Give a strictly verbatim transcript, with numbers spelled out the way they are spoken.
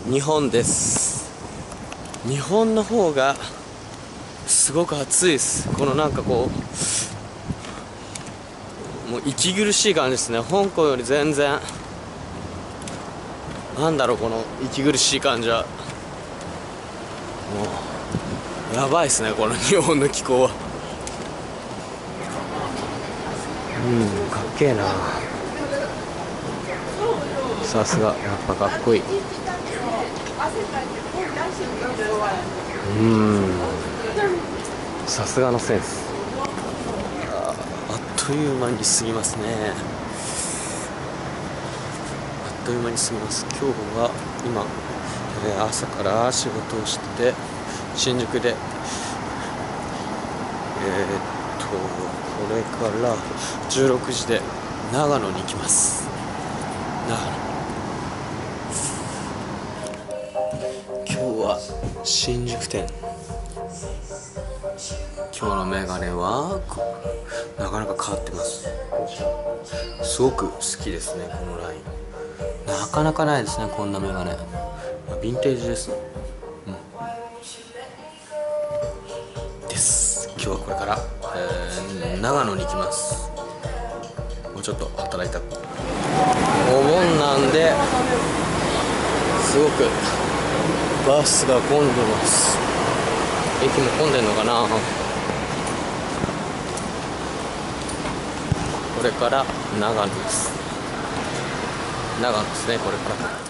日本です。日本の方がすごく暑いです。このなんかこうもう息苦しい感じですね。香港より全然なんだろう、この息苦しい感じはもうやばいですね、この日本の気候は。うん、かっけえな。さすがやっぱかっこいい。うん、さすがのセンス。あ、あっという間に過ぎますね。あっという間に過ぎます。今日は今、えー、朝から仕事をして新宿でえー、っとこれからじゅうろくじで長野に行きます。長野、今日は新宿店。今日のメガネはなかなか変わってます。すごく好きですね、このライン。なかなかないですね、こんなメガネ。ヴィンテージです、うん、です。今日はこれから、えー、長野に行きます。もうちょっと働いた。お盆なんですごくバスが混んでます。駅も混んでんのかな。これから長野です。長野ですね、これから。